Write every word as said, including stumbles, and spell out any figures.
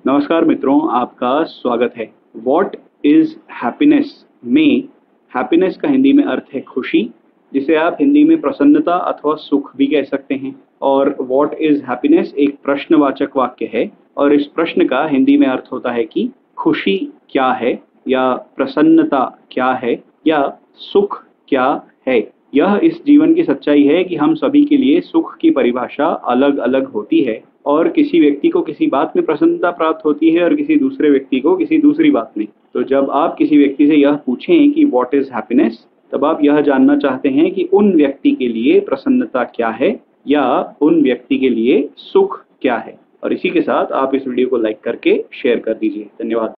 नमस्कार मित्रों, आपका स्वागत है। वॉट इज हैप्पीनेस में हैप्पीनेस का हिंदी में अर्थ है खुशी, जिसे आप हिंदी में प्रसन्नता अथवा सुख भी कह सकते हैं। और वॉट इज हैप्पीनेस एक प्रश्नवाचक वाक्य है और इस प्रश्न का हिंदी में अर्थ होता है कि खुशी क्या है, या प्रसन्नता क्या है, या सुख क्या है। यह इस जीवन की सच्चाई है कि हम सभी के लिए सुख की परिभाषा अलग अलग होती है और किसी व्यक्ति को किसी बात में प्रसन्नता प्राप्त होती है और किसी दूसरे व्यक्ति को किसी दूसरी बात में। तो जब आप किसी व्यक्ति से यह पूछें कि व्हाट इज हैप्पीनेस, तब आप यह जानना चाहते हैं कि उन व्यक्ति के लिए प्रसन्नता क्या है या उन व्यक्ति के लिए सुख क्या है। और इसी के साथ आप इस वीडियो को लाइक करके शेयर कर दीजिए। धन्यवाद।